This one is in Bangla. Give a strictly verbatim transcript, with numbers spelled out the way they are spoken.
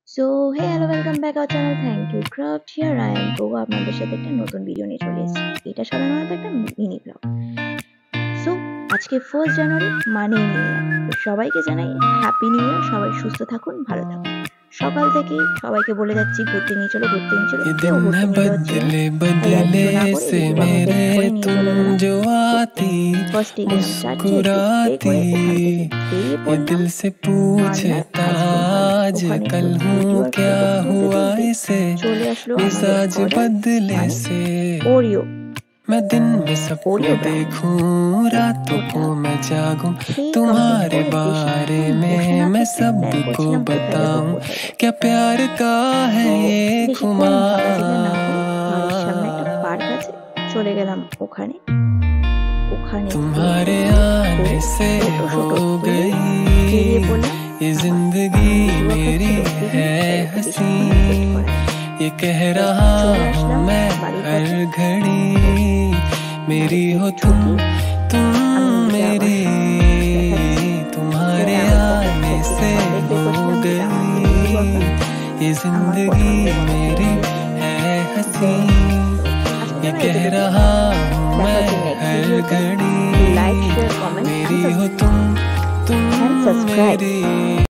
So hey hello welcome back our channel thank you craft here I am go আপনাদের সাথে একটা নতুন ভিডিও নিয়ে চলে এসেছি। এটা সাধারণত একটা মিনি ব্লগ। সো আজকে ফার্স্ট জানুয়ারি মানে নিউ ইয়ার। তো সবাইকে জানাই হ্যাপি নিউ ইয়ার। সবাই সুস্থ থাকুন, ভালো থাকুন। সকাল থেকে সবাইকে বলে যাচ্ছি ঘুরতে নিয়ে চলো, ঘুরতে নিয়ে চলো। ये কেউ दिन ঘুরতে है নিয়ে যাচ্ছি না, बदले তাই আর কিছু না बदले করে से এদিকে আমাকে मेरे ধরে নিয়ে तुम চলে गেলাম जो ঘুরতে। आती ফার্স্টে গেলাম চার্চে, একটু প্রে मुस्कुराती। করে ওখান থেকে বেরিয়ে ये পড়লাম दिल से মান্নার पूछता আইসক্রিম পার্লার। आज ওখানে একটু कल ভিডিও हूँ আর क्या ফটো তুলতে हुआ তুলতে इसे চলে আসলো আমাদের मिजाज অর্ডার, बदले মানে से। ওরিও मैं दिन में सपने ओरियो ब्राउनी। देखूं रातों ওটা को मैं जागूं খেয়ে কমপ্লিট तुम्हारे করে बारे বেশিক্ষণ বসে में না मैं থেকে প্ল্যান सबको করছিলাম কোথায় যাবো बताऊं কোথায় যাবো। क्या प्यार का है তো ये বেশিক্ষণ ভাবা চিন্তা না করে বাড়ির সামনে একটা পার্ক আছে, চলে গেলাম ওখানে। ওখানে तुम्हारे आने से हो गई বেরিয়ে পড়লাম। ये আমার जिंदगी জুয়া मेरी খাচ্ছিল, है বেশিক্ষণ हसी ওয়েট করা। ये कह তো रहा চলে हूँ আসলাম मैं বাড়ির हर কাছে। घड़ी मेरी গাড়িতে हो तुम ঢুকি, तुम আমি এদিকে আবার मेरी দেখাচ্ছি যে तुम्हारे আমি आने কোথায় से থেকে हो কন্টেন্ট বের করছিলাম যে আমার गई জুয়া ये আমার जिंदगी পছন্দের मेरी মতো है हसी আজকে ये আমরা कह এতটুকুই। रहा हूँ দেখা मैं হচ্ছে নেক্সট हर ভিডিওতে। घड़ी লাইক শেয়ার কমেন্ট मेरी हो तुम तुम and subscribe. मेरी।